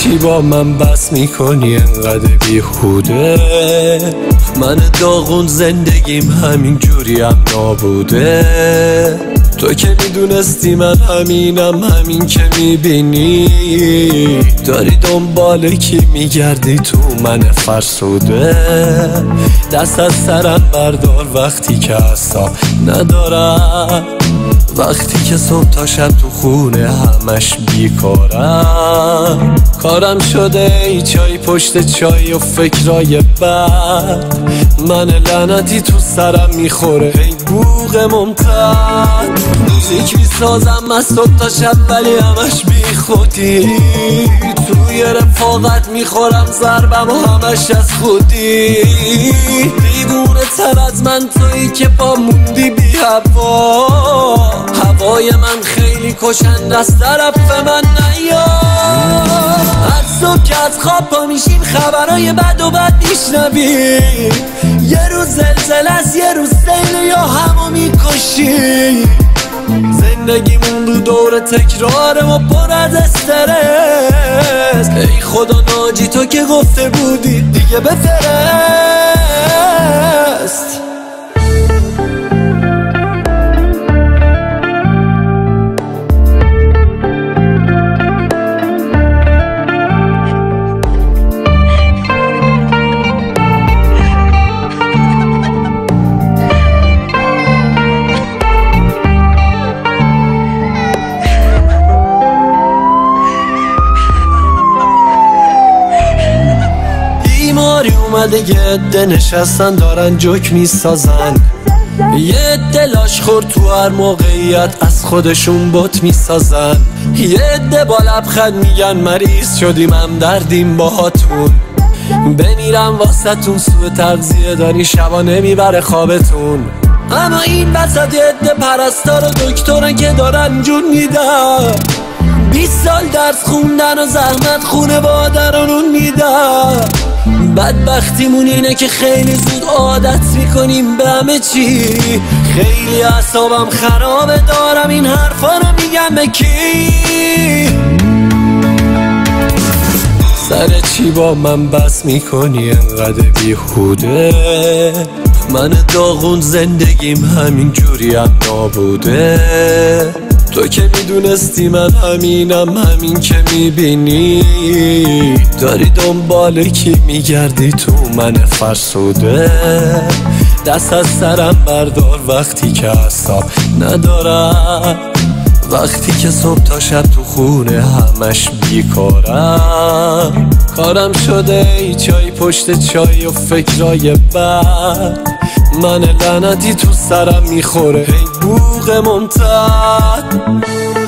چی با من بس میکنی انقدر بیهوده؟ من داغون زندگیم همین جوری هم نابوده. تو که میدونستی من همینم، همین که میبینی داری دنبال کی میگردی تو من فرسوده. دست از سرم بردار وقتی که اصلا ندارم، وقتی که صبح تا شب تو خونه همش بیکارم. کارم شده ای چای پشت چای و فکرای بد، من لعنتی تو سرم میخوره هی بوق ممتد. موزیک میسازم از صبح تا شب ولی همش بی خودی، توی رفاقت میخورم ضربم و همش از خودی. دیوونه تر از من تویی که با موندی بی هوا، هوای من خیلی کشنده از طرف من نیا. از صبح که از خواب پا میشیم خبرای بد و بد میشنویم، یه روز زلزله است یه روز سیل یا همو میکشیم. زندگیمون رو دور تکراره و پر از استرس. ای خدا ناجی تو که گفته بودی دیگه بفرست. اومده یه عده نشستن دارن جوک میسازن، یه عده لاش خور تو هر موقعیت از خودشون بت میسازن، یه عده با لبخند میگن مریض شدیم هم دردیم باهاتون. بمیرم واسهتون سوء تغذیه داری شبا نمیبره خوابتون. اما این وسط یه عده پرستار و دکترن که دارن جون میدن، 20 سال درس خوندن و زحمت خونواده رو نون میدن. بدبختیمون اینه که خیلی زود عادت میکنیم به همه چی. خیلی اعصابم خرابه دارم این حرفا رو میگم به کی؟ سر چی با من بس میکنی انقدر بیهوده؟ من داغون زندگیم همین جوری هم نابوده. تو که میدونستی من همینم، همین که میبینی داری دنبال کی میگردی تو من فرسوده. دست از سرم بردار وقتی که اصلا ندارم، وقتی که صبح تا شب تو خونه همش بیکارم. کارم شده ای چای پشت چای و فکرای بد، من لعنتی تو سرم میخوره هی بوق ممتد.